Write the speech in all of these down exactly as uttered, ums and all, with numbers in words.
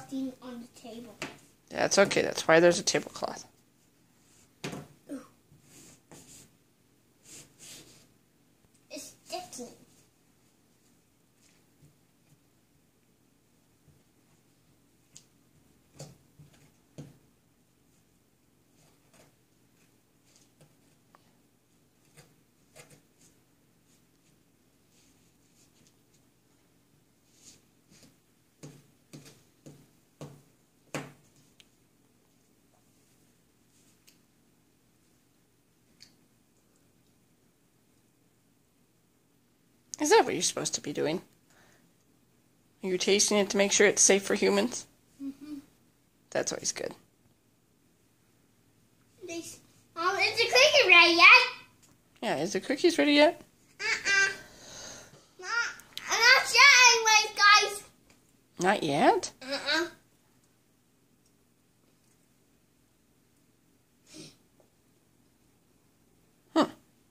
frosting on the table. That's okay. That's why there's a tablecloth. It's sticky. Is that what you're supposed to be doing? Are you tasting it to make sure it's safe for humans? Mm-hmm. That's always good. This, um, is the cookie ready yet? Yeah, is the cookies ready yet? Uh-uh. Not, I'm not sure anyways, guys. Not yet? Uh-uh. Hmm.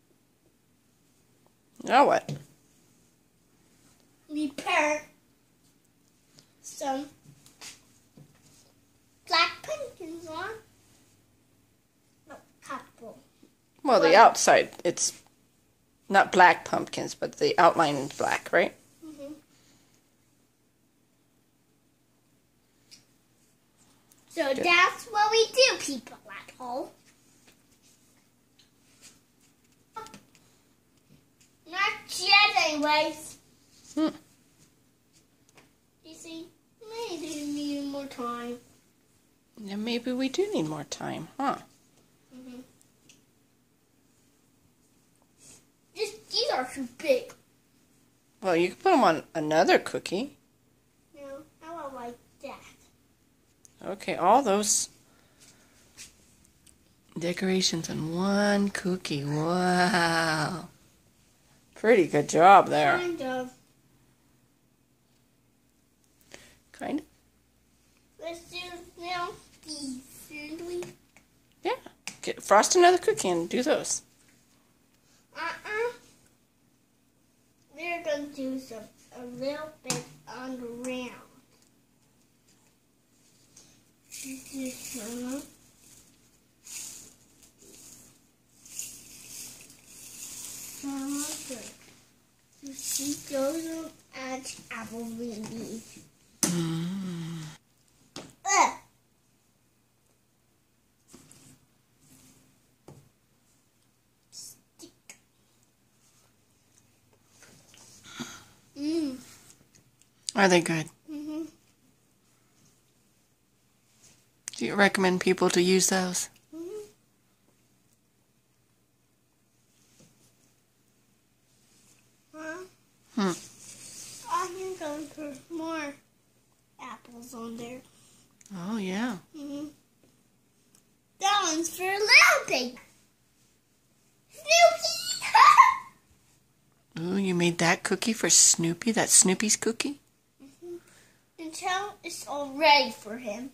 Now what? We put some black pumpkins on. No, purple. Well, the What? outside, it's not black pumpkins, but the outline is black, right? Mm-hmm. So Good. that's what we do, people at home. Not yet, anyways. Hmm. You see, maybe we need more time. Yeah, maybe we do need more time, huh? Mm-hmm. This, these are too big. Well, you can put them on another cookie. No, I want like that. Okay, all those decorations on one cookie. Wow. Pretty good job there. Kind of. Kind of. Let's do now these, shouldn't we? Yeah. Get, frost another cookie and do those. Uh-uh. We're going to do some, a little bit on the round. This is one. So good. You see those and apple leaves. Mm. Ugh. Stick. Mmm. Are they good? Mm-hmm. Do you recommend people to use those? Mm-hmm. Huh? Hmm. I think I'll put more apples on there. Oh, yeah. Mm-hmm. That one's for a little pig. Snoopy! Ooh, you made that cookie for Snoopy? That's Snoopy's cookie? Mm-hmm. Until it's all ready for him.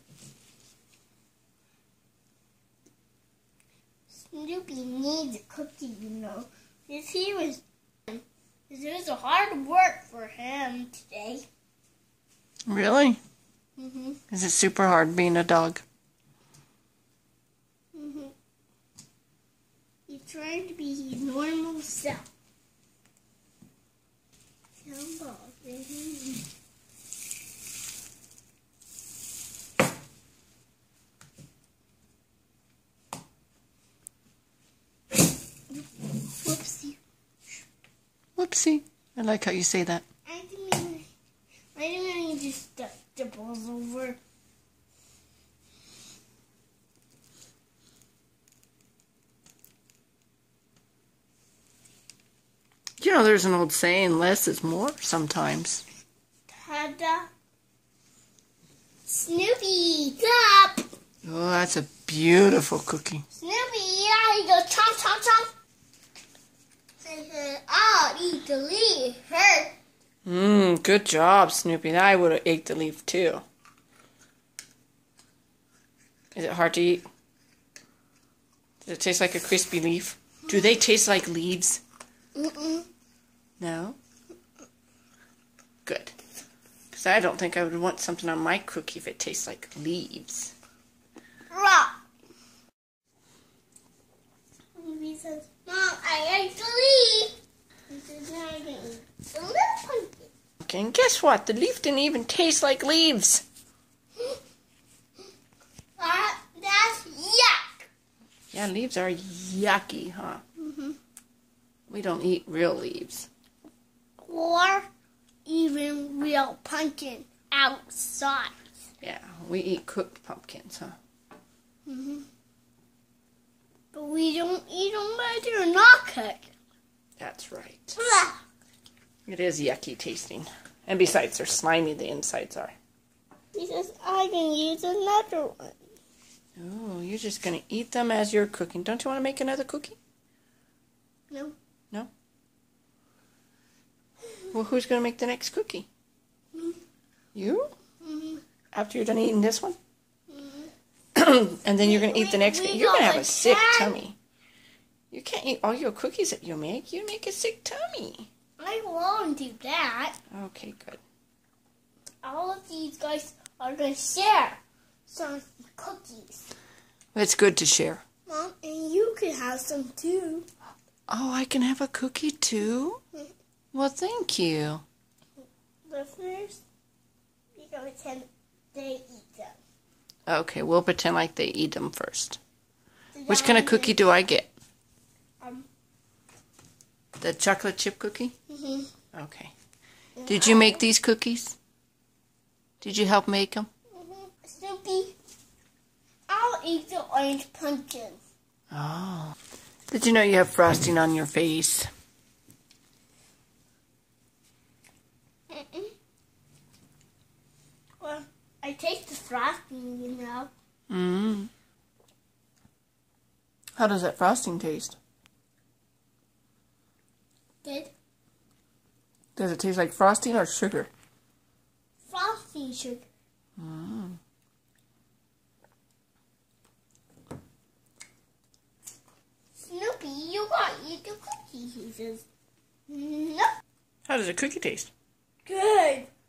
Snoopy needs a cookie, you know. Because he was... Because it was a hard work for him today. Really? Mm-hmm. Is it super hard being a dog? Mm-hmm. He's trying to be his normal self. Jumbo, baby. Whoopsie. Whoopsie. I like how you say that. I didn't mean, I didn't mean to just step the balls over. You know, there's an old saying, less is more sometimes. Ta-da. Snoopy, up. Oh, that's a beautiful cookie. Snoopy, yeah, you go chomp, chomp, chomp. Say, oh, eat the leaf, hurt. Mmm, good job, Snoopy. I would have ate the leaf, too. Is it hard to eat? Does it taste like a crispy leaf? Do they taste like leaves? Mm-mm. No? Good. Because I don't think I would want something on my cookie if it tastes like leaves. Raw. He says, Mom, I ate the leaf. He says, now I'm going to eat the little pumpkin. Okay, and guess what? The leaf didn't even taste like leaves. Uh, that's yuck. Yeah, leaves are yucky, huh? Mm-hmm. We don't eat real leaves. Or even real pumpkin outside. Yeah, we eat cooked pumpkins, huh? Mm-hmm. But we don't eat them when they're not cooked. That's right. Blah. It is yucky tasting. And besides, they're slimy, the insides are. He says, I can use another one. Oh, you're just going to eat them as you're cooking. Don't you want to make another cookie? No. No? Well, who's going to make the next cookie? Mm-hmm. You? Mm-hmm. After you're done eating this one? Mm-hmm. And then you're going to eat the next We- one. we You're going to got have a a sick tan- tummy. You can't eat all your cookies that you make. You make a sick tummy. I won't do that. Okay, good. All of these guys are going to share some of the cookies. It's good to share. Mom, and you can have some too. Oh, I can have a cookie too? Well, thank you. But first, we're going to pretend they eat them. Okay, we'll pretend like they eat them first. So Which that kind of way cookie do I get? Um, The chocolate chip cookie? mm-hmm. Okay. Did you make these cookies? Did you help make them? Mm-hmm. Snoopy, I'll eat the orange pumpkin. Oh. Did you know you have frosting on your face? Mm-mm. Well, I taste the frosting, you know. Mm. How does that frosting taste? Good. Does it taste like frosting or sugar? Frosting sugar. Mm. Snoopy, you got to eat the cookie, he says. Nope. How does a cookie taste? Good.